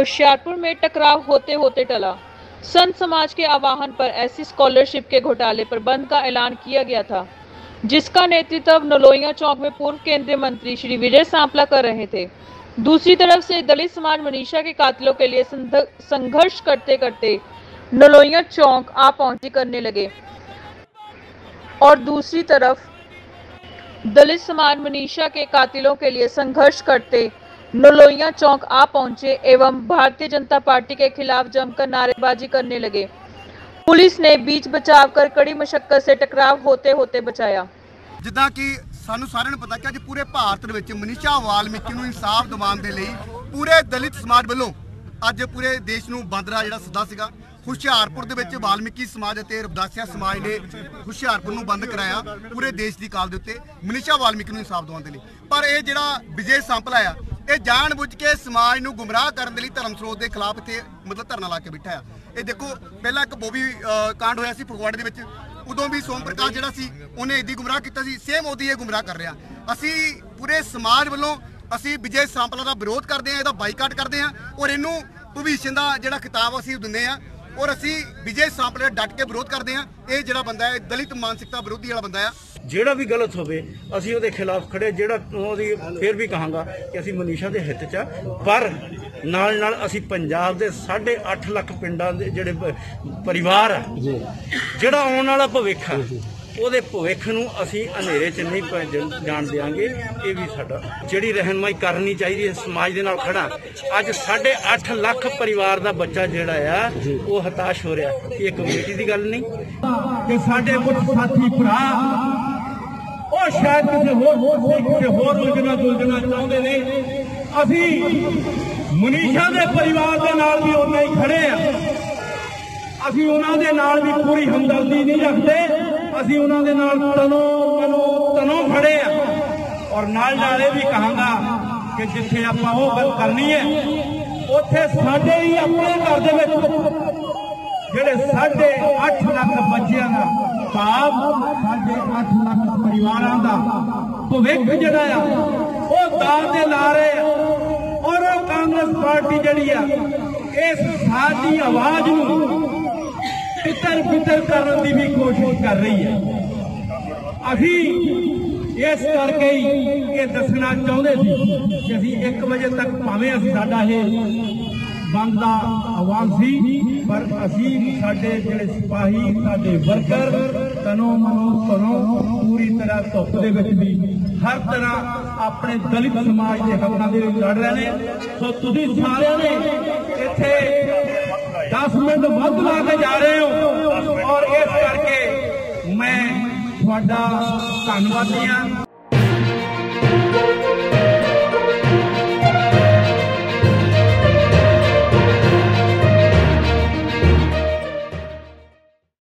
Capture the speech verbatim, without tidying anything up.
होशियारपुर में टकराव होते होते टला। संत समाज के आह्वान पर ऐसी स्कॉलरशिप के घोटाले पर बंद का ऐलान किया गया था, जिसका नेतृत्व नलोइया चौक में पूर्व केंद्रीय मंत्री श्री विजय सांपला कर रहे थे। दूसरी तरफ से दलित समाज मनीषा के कातिलों के लिए संघर्ष करते करते नलोइया चौक आ पहुंची करने लगे और दूसरी तरफ दलित समाज मनीषा के कातिलों के लिए संघर्ष करते नलोइया चौक आ पहुंचे एवं भारतीय जनता पार्टी के खिलाफ जमकर नारेबाजी करने लगे। पुलिस ने बीच बचाव कर कड़ी मशक्कत से टकराव होते होते बचाया। जिदा कि सानू सारिਆਂ ਨੂੰ पता कि अज पूरे भारत ਵਿੱਚ मनीषा वाल्मीकि ਨੂੰ इंसाफ दिवाउਣ ਦੇ ਲਈ पूरे दलित समाज ਵੱਲੋਂ अज पूरे देश ਨੂੰ ਬੰਦ ਦਾ ਜਿਹੜਾ ਸੱਦਾ ਸੀਗਾ। ਹੁਸ਼ਿਆਰਪੁਰ ਦੇ ਵਿੱਚ ਵਾਲਮੀਕੀ ਸਮਾਜ ਅਤੇ ਰਵਿਦਾਸੀਆ ਸਮਾਜ ਨੇ ਹੁਸ਼ਿਆਰਪੁਰ ਨੂੰ ਬੰਦ ਕਰਾਇਆ पूरे देश ਦੀ ਕਾਲ ਦੇ ਉੱਤੇ ਮਨੀਸ਼ਾ ਵਾਲਮੀਕੀ ਨੂੰ इंसाफ ਦਿਵਾਉਣ ਦੇ ਲਈ। ਪਰ ਇਹ ਜਿਹੜਾ ਵਿਜੇ सांपला ਆ ਇਹ ਜਾਣ ਬੁੱਝ ਕੇ ਸਮਾਜ ਨੂੰ ਗੁੰਮਰਾਹ ਕਰਨ ਦੇ ਲਈ ਧਰਮ ਸਰੋਤ ਦੇ ਖਿਲਾਫ ਇੱਥੇ ਮਤਲਬ ਧਰਨਾ ਲਾ ਕੇ ਬੈਠਾ ਆ। ਇਹ ਦੇਖੋ ਪਹਿਲਾਂ ਇੱਕ ਬੋਬੀ ਕਾਂਡ ਹੋਇਆ ਸੀ ਫਗਵਾੜੇ ਦੇ ਵਿੱਚ, ਉਦੋਂ ਵੀ ਸੋਮ ਪ੍ਰਕਾਸ਼ ਜਿਹੜਾ ਸੀ ਉਹਨੇ ਇੱਦੀ ਗੁੰਮਰਾਹ ਕੀਤਾ ਸੀ, ਸੇਮ ਉਹਦੀ ਇਹ ਗੁੰਮਰਾਹ ਕਰ ਰਿਹਾ। ਅਸੀਂ ਪੂਰੇ ਸਮਾਜ ਵੱਲੋਂ ਅਸੀਂ ਵਿਜੇ सांपला ਦਾ ਵਿਰੋਧ ਕਰਦੇ ਹਾਂ, ਇਹਦਾ ਬਾਈਕਾਟ ਕਰਦੇ ਹਾਂ ਔਰ ਇਹਨੂੰ ਭਵਿੱਖ ਦਾ ਜਿਹੜਾ ਖਿਤਾਬ ਅਸੀਂ ਦਿੰਦੇ ਹਾਂ और असी विजय सांपला डट के विरोध करते हैं। ये जिहड़ा बंदा है दलित मानसिकता विरोधी वाला बंदा है, ਜਿਹੜਾ भी गलत होवे ਅਸੀਂ ਉਹਦੇ ਖਿਲਾਫ ਖੜੇ। ਜਿਹੜਾ ਉਹਦੀ ਫਿਰ ਵੀ ਕਹਾਂਗਾ ਕਿ ਅਸੀਂ ਮਨੀਸ਼ਾ ਦੇ ਹਿੱਤ 'ਚ ਪਰ ਨਾਲ ਨਾਲ ਅਸੀਂ ਪੰਜਾਬ ਦੇ ਸਾਢੇ ਅੱਠ ਲੱਖ ਪਿੰਡਾਂ ਦੇ ਜਿਹੜੇ ਪਰਿਵਾਰ ਆ, ਜਿਹੜਾ ਆਉਣ ਵਾਲਾ ਭਵਿੱਖ ਆ ਉਹਦੇ ਭਵਿੱਖ ਨੂੰ ਅਸੀਂ ਹਨੇਰੇ 'ਚ ਨਹੀਂ ਜਾਣ ਦੇਵਾਂਗੇ। ਇਹ ਵੀ ਸਾਡਾ ਜਿਹੜੀ ਰਹਿਨਮਾਈ ਕਰਨੀ ਚਾਹੀਦੀ ਹੈ, ਸਮਾਜ ਦੇ ਨਾਲ ਖੜਾ। ਅੱਜ ਸਾਢੇ ਅੱਠ ਲੱਖ ਪਰਿਵਾਰ ਦਾ ਬੱਚਾ ਜਿਹੜਾ ਆ ਉਹ ਹਤਾਸ਼ ਹੋ ਰਿਹਾ। ਇਹ ਕਮੇਟੀ ਦੀ ਗੱਲ ਨਹੀਂ ਕਿ ਸਾਡੇ ਕੁਝ ਸਾਥੀ ਭਰਾ ਉਹ ਸ਼ਾਇਦ ਕਿਸੇ ਹੋਰ ਕਿਸੇ ਹੋਰ ਉਲਝਣਾ ਦੁਲਝਣਾ ਚਾਹੁੰਦੇ ਨੇ। ਅਸੀਂ ਮਨੀਸ਼ਾ ਦੇ ਪਰਿਵਾਰ ਦੇ ਨਾਲ ਵੀ ਉਨਾ ਹੀ ਖੜੇ ਆ। ਅਸੀਂ ਉਹਨਾਂ ਦੇ ਨਾਲ ਵੀ ਪੂਰੀ ਹਮਦਰਦੀ ਨਹੀਂ ਰੱਖਦੇ, ਅਸੀਂ ਉਹਨਾਂ ਦੇ ਨਾਲ ਤਨੋ ਮਨੋ ਤਨੋ ਖੜੇ ਆ। ਔਰ ਨਾਲ ਨਾਲ ਇਹ ਵੀ ਕਹਾਂਗਾ ਕਿ ਜਿੱਥੇ ਆਪਾਂ ਉਹ ਗੱਲ ਕਰਨੀ ਹੈ ਉੱਥੇ ਸਾਡੇ ਹੀ ਆਪਣੇ ਘਰ ਦੇ ਵਿੱਚ ਜਿਹੜੇ ਸਾਢੇ ਅੱਠ ਲੱਖ ਬੱਚਿਆਂ ਦਾ ਭਾਵ ਸਾਢੇ ਅੱਠ ਲੱਖ ਪਰਿਵਾਰਾਂ ਦਾ ਭਵਿੱਖ ਜਿਹੜਾ ਆ ਉਹ ਦਾਅ ਤੇ ਲਾ ਰਹੇ ਆ। ਔਰ ਕਾਂਗਰਸ ਪਾਰਟੀ ਜਿਹੜੀ ਆ ਇਸ ਸਾਡੀ ਆਵਾਜ਼ ਨੂੰ तितर बितर करने की भी कोशिश कर रही है। अभी इस करके ये दसना चाहते थे कि अभी एक बजे तक भावें साडा ये बंद का आह्वान सी, पर असी साडे जिहड़े सिपाही साडे वर्कर तनो मनो तनो पूरी तरह धुप दे विच भी हर तरह अपने दलित समाज के हकों के लिए लड़ रहे हैं। सो तुसीं सारिआं ने इत्थे दस मिनट वध ला के जा रहे हो और इस करके मैं तुहाडा धन्नवादी हां।